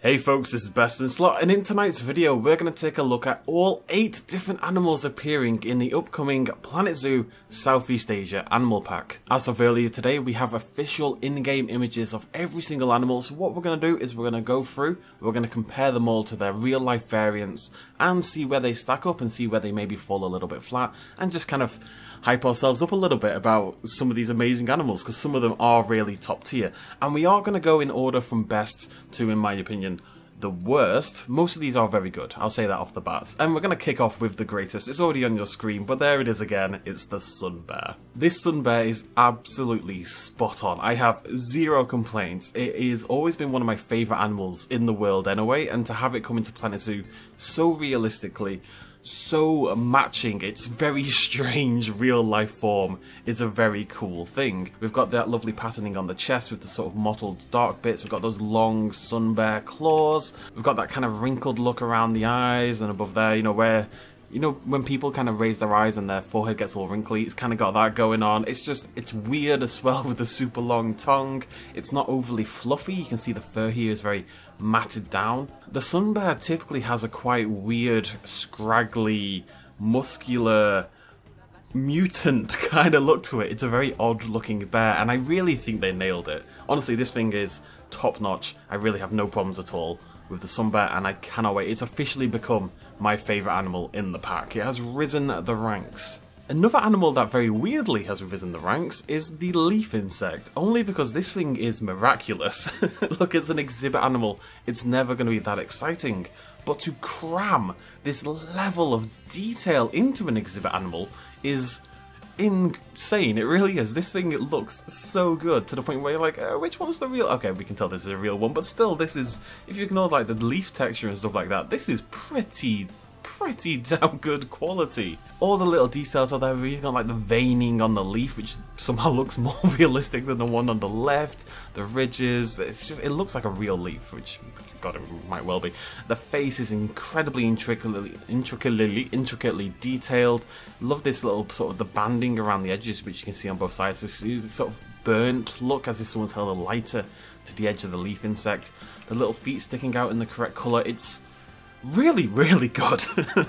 Hey folks, this is Best in Slot, and in tonight's video we're going to take a look at all 8 different animals appearing in the upcoming Planet Zoo Southeast Asia Animal Pack. As of earlier today, we have official in-game images of every single animal, so what we're going to do is we're going to go through, we're going to compare them all to their real life variants and see where they stack up and see where they maybe fall a little bit flat, and just kind of hype ourselves up a little bit about some of these amazing animals, because some of them are really top tier. And we are going to go in order from best to, in my opinion, the worst. Most of these are very good, I'll say that off the bat. And we're going to kick off with the greatest. It's already on your screen, but there it is again. It's the sun bear. This sun bear is absolutely spot on. I have zero complaints. It has always been one of my favourite animals in the world anyway, and to have it come into Planet Zoo so realistically, so matching its very strange real life form is a very cool thing. We've got that lovely patterning on the chest with the sort of mottled dark bits. We've got those long sun bear claws. We've got that kind of wrinkled look around the eyes and above there, where when people kind of raise their eyes and their forehead gets all wrinkly, it's kind of got that going on. It's weird as well with the super long tongue. It's not overly fluffy. You can see the fur here is very matted down. The sun bear typically has a quite weird, scraggly, muscular, mutant kind of look to it. It's a very odd looking bear, and I really think they nailed it. Honestly, this thing is top notch. I really have no problems at all with the sun bear, and I cannot wait. It's officially become my favourite animal in the pack. It has risen the ranks. Another animal that very weirdly has risen the ranks is the leaf insect, only because this thing is miraculous. Look, it's an exhibit animal. It's never going to be that exciting. But to cram this level of detail into an exhibit animal is insane. It really is. This thing looks so good to the point where you're like, which one's the real? Okay, we can tell this is a real one, but still, this is, if you ignore like the leaf texture and stuff like that, this is pretty damn good quality. All the little details are there. You've got like the veining on the leaf, which somehow looks more realistic than the one on the left. The ridges, it looks like a real leaf, which God, it might well be. The face is incredibly intricately detailed. Love this little sort of the banding around the edges, which you can see on both sides. This sort of burnt look as if someone's held a lighter to the edge of the leaf insect. The little feet sticking out in the correct colour. It's really good.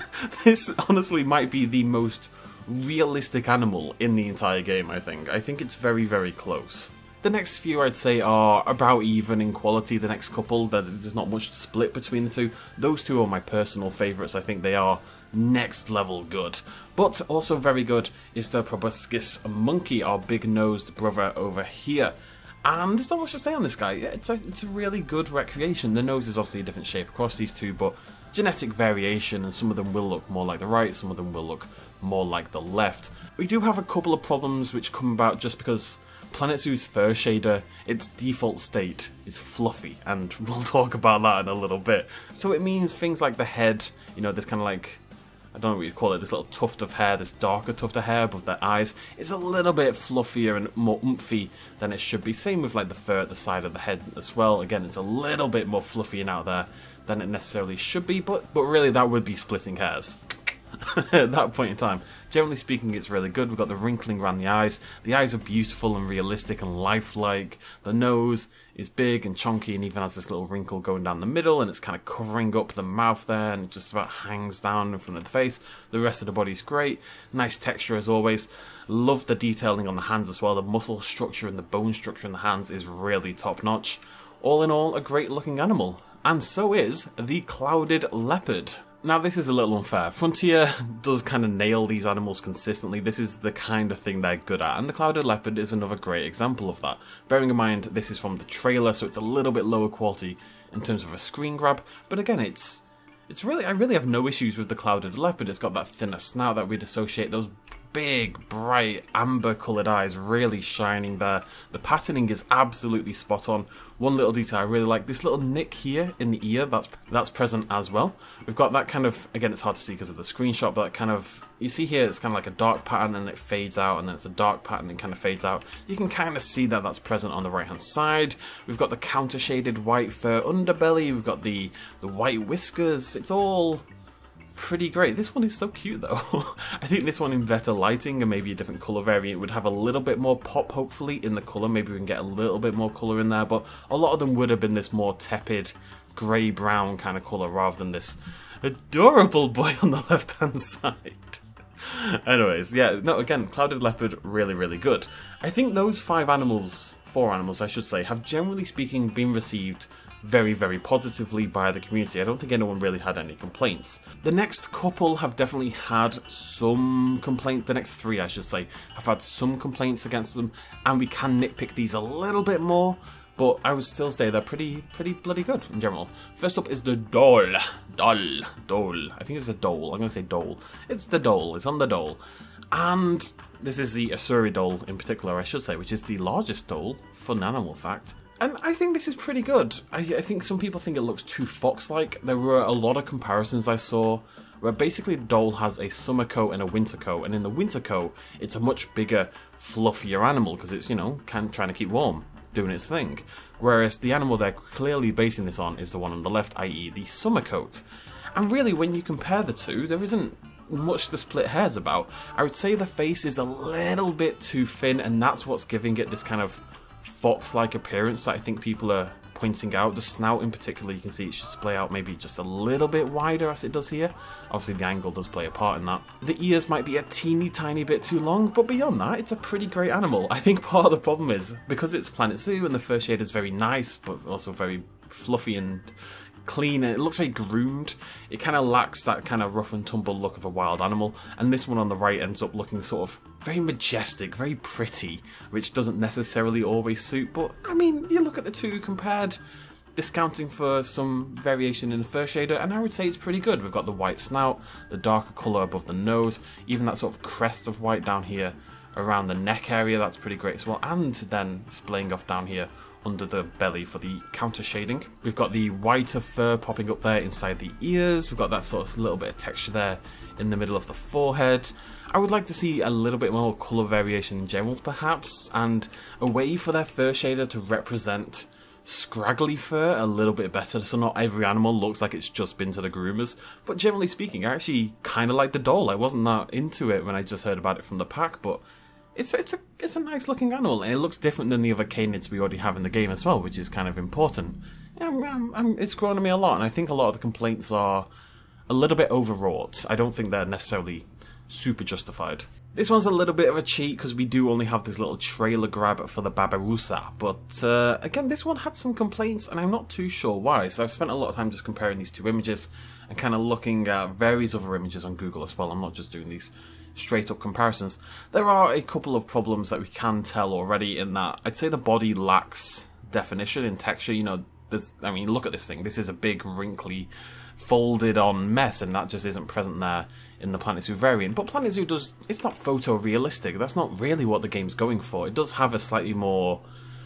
This honestly might be the most realistic animal in the entire game, I think. I think it's very close. The next few I'd say are about even in quality. The next couple, there's not much to split between the two. Those two are my personal favourites. I think they are next level good. But also very good is the proboscis monkey, our big-nosed brother over here. And there's not much to say on this guy. It's a really good recreation. The nose is obviously a different shape across these two, but genetic variation, and some of them will look more like the right, some of them will look more like the left. We do have a couple of problems which come about just because Planet Zoo's fur shader, its default state is fluffy, and we'll talk about that in a little bit. So it means things like the head, this kind of like, I don't know what you'd call it, this little tuft of hair, this darker tuft of hair above their eyes, is a little bit fluffier and more oomphy than it should be. Same with like the fur at the side of the head as well. Again, it's a little bit more fluffy and out there than it necessarily should be, but really that would be splitting hairs at that point in time. Generally speaking, it's really good. We've got the wrinkling around the eyes. The eyes are beautiful and realistic and lifelike. The nose is big and chunky and even has this little wrinkle going down the middle, and it's kind of covering up the mouth there, and it just about hangs down in front of the face. The rest of the body's great. Nice texture as always. Love the detailing on the hands as well. The muscle structure and the bone structure in the hands is really top notch. All in all, a great looking animal. And so is the clouded leopard. Now this is a little unfair. Frontier does kind of nail these animals consistently. This is the kind of thing they're good at, and the clouded leopard is another great example of that. Bearing in mind this is from the trailer, so it's a little bit lower quality in terms of a screen grab, but again I really have no issues with the clouded leopard. It's got that thinner snout that we'd associate, those big, bright, amber-coloured eyes really shining there. The patterning is absolutely spot on. One little detail I really like, this little nick here in the ear, that's present as well. We've got that kind of, again, it's hard to see because of the screenshot, but that kind of, you see here, it's kind of like a dark pattern and it fades out, and then it's a dark pattern and kind of fades out. You can kind of see that that's present on the right-hand side. We've got the counter-shaded white fur underbelly, we've got the white whiskers. It's all pretty great. This one is so cute though. I think this one in better lighting and maybe a different colour variant would have a little bit more pop hopefully in the colour. Maybe we can get a little bit more colour in there, but a lot of them would have been this more tepid grey-brown kind of colour rather than this adorable boy on the left-hand side. Anyways, yeah, no, again, Clouded Leopard, really, really good. I think those four animals I should say, have generally speaking been received very, very positively by the community. I don't think anyone really had any complaints. The next couple have definitely had some complaints. The next three, I should say, have had some complaints against them, and we can nitpick these a little bit more, but I would still say they're pretty bloody good in general. First up is the Dole. I think it's a Dole. I'm going to say Dole. It's the Dole. It's on the Dole. And this is the Asuri Dole in particular, I should say, which is the largest Dole. Fun animal fact. And I think this is pretty good. I think some people think it looks too fox-like. There were a lot of comparisons I saw where basically the Dole has a summer coat and a winter coat, and in the winter coat it's a much bigger, fluffier animal because it's, you know, trying to keep warm, doing its thing. Whereas the animal they're clearly basing this on is the one on the left, i.e. the summer coat. And really, when you compare the two, there isn't much to split hairs about. I would say the face is a little bit too thin, and that's what's giving it this kind of fox-like appearance that I think people are pointing out. The snout in particular, you can see it should splay out maybe just a little bit wider as it does here. Obviously the angle does play a part in that. The ears might be a teeny tiny bit too long, but beyond that, it's a pretty great animal. I think part of the problem is, because it's Planet Zoo and the fur shade is very nice, but also very fluffy and clean, and it looks very groomed, it kind of lacks that kind of rough and tumble look of a wild animal, and this one on the right ends up looking sort of very majestic, very pretty, which doesn't necessarily always suit. But I mean, you look at the two compared, discounting for some variation in the fur shader, and I would say it's pretty good. We've got the white snout, the darker colour above the nose, even that sort of crest of white down here around the neck area, that's pretty great as well, and then splaying off down here under the belly for the counter shading. We've got the whiter fur popping up there inside the ears. We've got that sort of little bit of texture there in the middle of the forehead. I would like to see a little bit more colour variation in general perhaps, and a way for their fur shader to represent scraggly fur a little bit better, so not every animal looks like it's just been to the groomers. But generally speaking, I actually kind of like the Dole. I wasn't that into it when I just heard about it from the pack, but it's a nice looking animal, and it looks different than the other canids we already have in the game as well, which is kind of important. It's grown on me a lot, and I think a lot of the complaints are a little bit overwrought. I don't think they're necessarily super justified. This one's a little bit of a cheat because we do only have this little trailer grab for the Barbaroussa, but again, this one had some complaints and I'm not too sure why, so I've spent a lot of time just comparing these two images and kind of looking at various other images on Google as well. I'm not just doing these straight up comparisons. There are a couple of problems that we can tell already in that I'd say the body lacks definition in texture. You know, I mean, look at this thing. This is a big, wrinkly, folded on mess, and that just isn't present there in the Planet Zoo variant. But Planet Zoo it's not photorealistic. That's not really what the game's going for. It does have a slightly more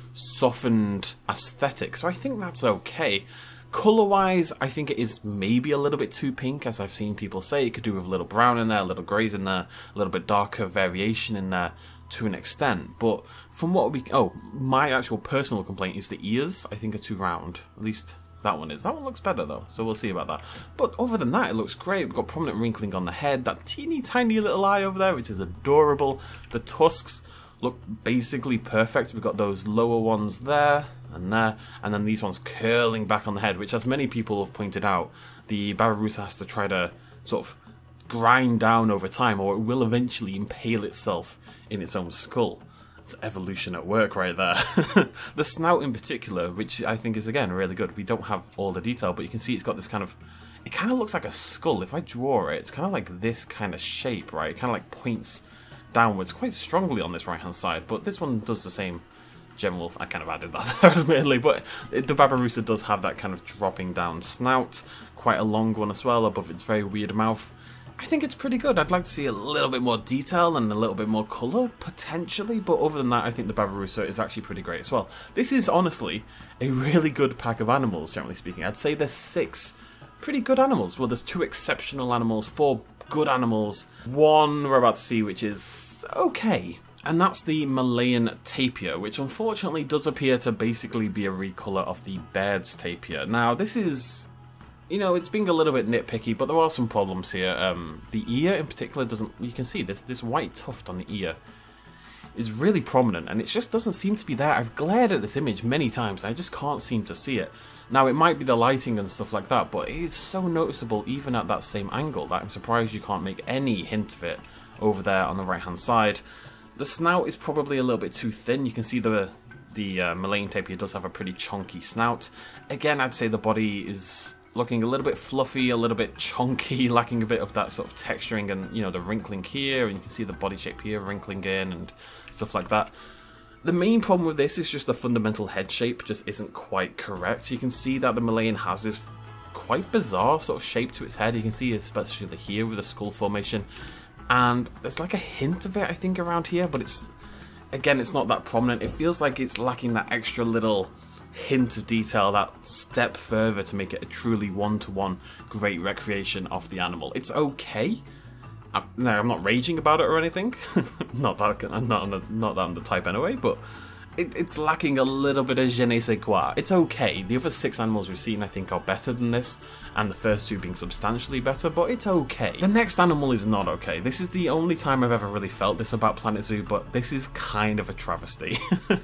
softened aesthetic, so I think that's okay. Colour-wise, I think it is maybe a little bit too pink, as I've seen people say. It could do with a little brown in there, a little greys in there, a little bit darker variation in there to an extent. But from what my actual personal complaint is the ears, I think, are too round. At least that one is. That one looks better though, so we'll see about that. But other than that, it looks great. We've got prominent wrinkling on the head, that teeny tiny little eye over there, which is adorable. The tusks look basically perfect. We've got those lower ones there, and then these ones curling back on the head, which, as many people have pointed out, the Barbaroussa has to try to sort of grind down over time, or it will eventually impale itself in its own skull. It's evolution at work right there. The snout in particular, which I think is, again, really good. We don't have all the detail, but you can see it's got this kind of, it kind of looks like a skull. If I draw it, it's kind of like this kind of shape, right? It kind of like points downwards quite strongly on this right hand side, but this one does the same general. I kind of added that there, admittedly, but the Barbaroussa does have that kind of dropping down snout, quite a long one as well above its very weird mouth. I think it's pretty good. I'd like to see a little bit more detail and a little bit more colour, potentially, but other than that, I think the Barbaroussa is actually pretty great as well. This is honestly a really good pack of animals, generally speaking. I'd say there's 6 pretty good animals. Well, there's 2 exceptional animals, 4 good animals, 1 we're about to see which is okay. And that's the Malayan tapir, which unfortunately does appear to basically be a recolour of the Baird's tapir. Now, this is, you know, it's being a little bit nitpicky, but there are some problems here. The ear in particular doesn't, you can see this white tuft on the ear is really prominent, and it just doesn't seem to be there. I've glared at this image many times, I just can't seem to see it. Now, it might be the lighting and stuff like that, but it is so noticeable even at that same angle that I'm surprised you can't make any hint of it over there on the right hand side. The snout is probably a little bit too thin. You can see the malign tapir does have a pretty chunky snout. Again, I'd say the body is looking a little bit fluffy, a little bit chunky, lacking a bit of that sort of texturing and, you know, the wrinkling here, and you can see the body shape here wrinkling in and stuff like that. The main problem with this is just the fundamental head shape just isn't quite correct. You can see that the Malayan has this quite bizarre sort of shape to its head. You can see especially here with the skull formation, and there's like a hint of it, I think, around here, but it's, again, it's not that prominent. It feels like it's lacking that extra little hint of detail, that step further to make it a truly one-to-one great recreation of the animal. It's okay. I'm not raging about it or anything. not that I'm the type anyway, but it's lacking a little bit of je ne sais quoi. It's okay. The other 6 animals we've seen, I think, are better than this, and the first 2 being substantially better, but it's okay. The next animal is not okay. This is the only time I've ever really felt this about Planet Zoo, but this is kind of a travesty.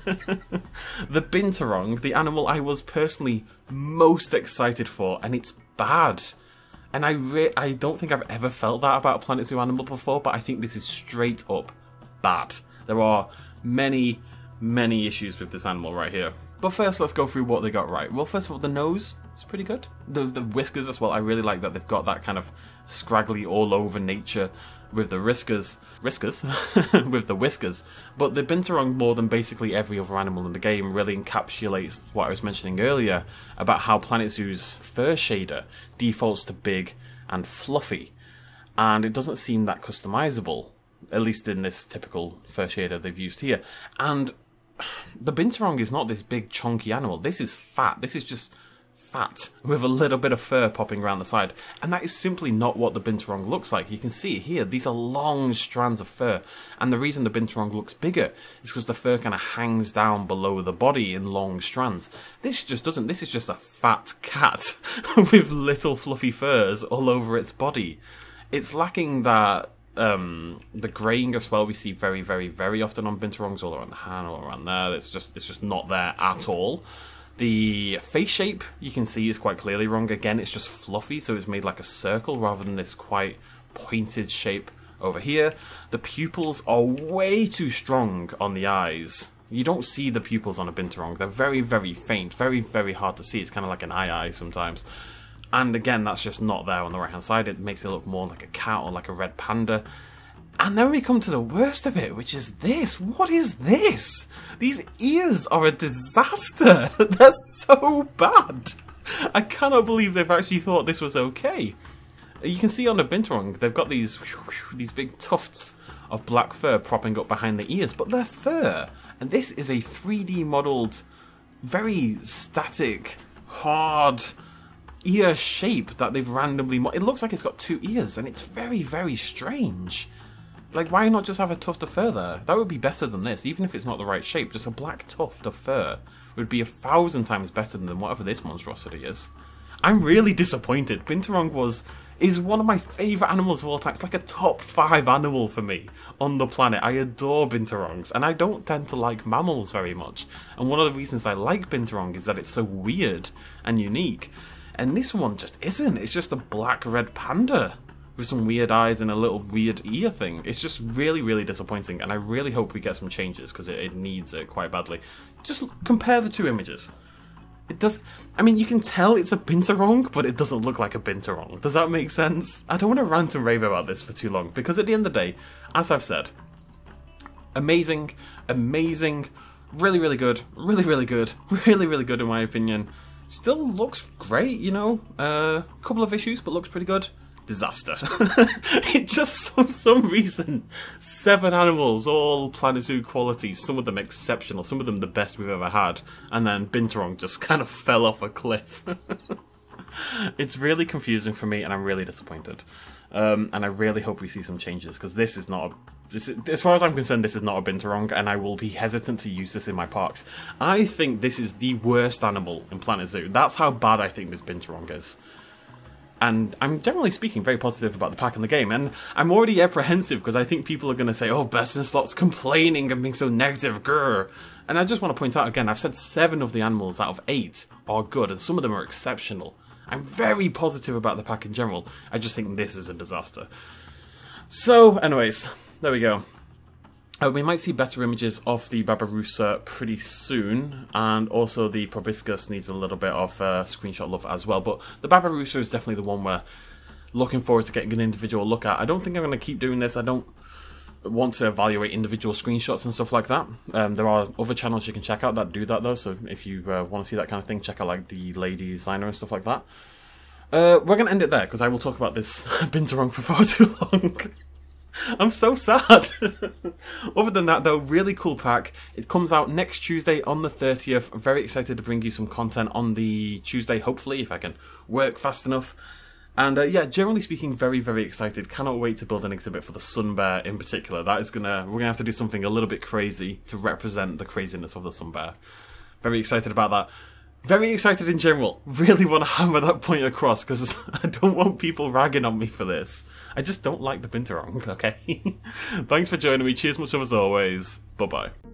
The binturong, the animal I was personally most excited for, and it's bad. And I don't think I've ever felt that about a Planet Zoo animal before, but I think this is straight up bad. There are many issues with this animal right here. But first, let's go through what they got right. Well, first of all, the nose is pretty good. The whiskers as well, I really like that they've got that kind of scraggly all over nature with the whiskers, with the whiskers. But the binturong, more than basically every other animal in the game, really encapsulates what I was mentioning earlier about how Planet Zoo's fur shader defaults to big and fluffy, and it doesn't seem that customizable, at least in this typical fur shader they've used here. And the binturong is not this big chunky animal. This is fat. This is just fat with a little bit of fur popping around the side, and that is simply not what the binturong looks like. You can see it here. These are long strands of fur, and the reason the binturong looks bigger is because the fur kind of hangs down below the body in long strands. This just doesn't. This is just a fat cat with little fluffy furs all over its body. It's lacking that the graying as well. We see very often on binturongs, all around the hand, all around there. It's just not there at all. The face shape, you can see, is quite clearly wrong. Again, it's just fluffy, so it's made like a circle rather than this quite pointed shape over here. The pupils are way too strong on the eyes. You don't see the pupils on a binturong. They're very faint, very hard to see. It's kind of like an eye sometimes. And again, that's just not there on the right hand side. It makes it look more like a cat or like a red panda. And then we come to the worst of it, which is this. What is this? These ears are a disaster. They're so bad. I cannot believe they've actually thought this was okay. You can see on the binturong, they've got these big tufts of black fur propping up behind the ears, but they're fur. And this is a 3D modelled, very static, hard ear shape that they've randomly... It looks like it's got 2 ears, and it's very strange. Like, why not just have a tuft of fur there? That would be better than this, even if it's not the right shape. Just a black tuft of fur would be 1,000 times better than whatever this monstrosity is. I'm really disappointed. Binturong is one of my favourite animals of all time. It's like a top 5 animal for me on the planet. I adore binturongs, and I don't tend to like mammals very much. And one of the reasons I like binturong is that it's so weird and unique. And this one just isn't. It's just a black-red panda with some weird eyes and a little weird ear thing. It's just really disappointing, and I really hope we get some changes, because it needs it quite badly. Just compare the 2 images. It does... I mean, you can tell it's a binturong, but it doesn't look like a binturong. Does that make sense? I don't want to rant and rave about this for too long, because at the end of the day, as I've said, amazing, really good, really good in my opinion. Still looks great, you know, couple of issues, but looks pretty good. Disaster. It just, for some reason, 7 animals, all Planet Zoo quality, some of them exceptional, some of them the best we've ever had, and then binturong just kind of fell off a cliff. It's really confusing for me, and I'm really disappointed. And I really hope we see some changes, because this is not as far as I'm concerned, this is not a binturong, and I will be hesitant to use this in my parks. I think this is the worst animal in Planet Zoo. That's how bad I think this binturong is. And I'm generally speaking very positive about the pack and the game, and I'm already apprehensive because I think people are going to say, oh, Best in Slot's complaining and being so negative, grr. And I just want to point out again, I've said 7 of the animals out of 8 are good, and some of them are exceptional. I'm very positive about the pack in general, I just think this is a disaster. So, anyways, there we go. We might see better images of the Barbaroussa pretty soon, and also the Proboscis needs a little bit of screenshot love as well, but the Barbaroussa is definitely the one we're looking forward to getting an individual look at. I don't think I'm going to keep doing this. I don't want to evaluate individual screenshots and stuff like that. There are other channels you can check out that do that though, so if you want to see that kind of thing, check out like the Lady Designer and stuff like that. We're going to end it there, because I will talk about this Binturong for far too long. I'm so sad. Other than that though, really cool pack. It comes out next Tuesday on the 30th. I'm very excited to bring you some content on the Tuesday, hopefully, if I can work fast enough. And yeah, generally speaking, very, very excited. Cannot wait to build an exhibit for the Sun Bear in particular. That is we're gonna have to do something a little bit crazy to represent the craziness of the Sun Bear. Very excited about that. Very excited in general. Really want to hammer that point across, because I don't want people ragging on me for this. I just don't like the Binturong, okay? Thanks for joining me. Cheers much love as always. Bye-bye.